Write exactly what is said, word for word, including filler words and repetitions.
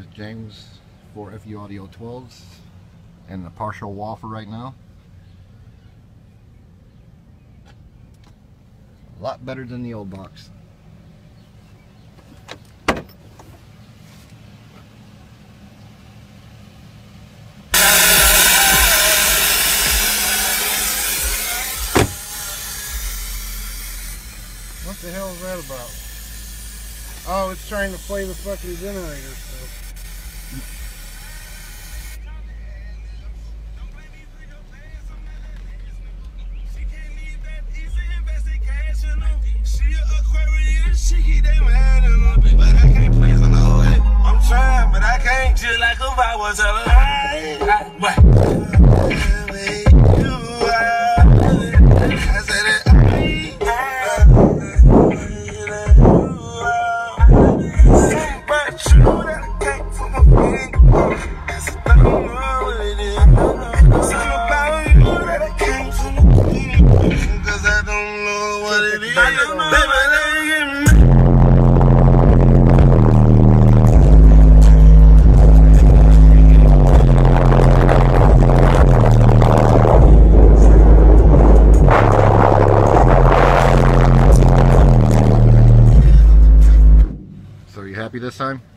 Here's James for F U Audio twelves and the partial wall for right now. A lot better than the old box. What the hell is that about? Oh, it's trying to play the fucking generator stuff. She keep that man in her, but I can't please her no way. I'm trying, but I can't. Just like if I was alive. I, what? So are you happy this time?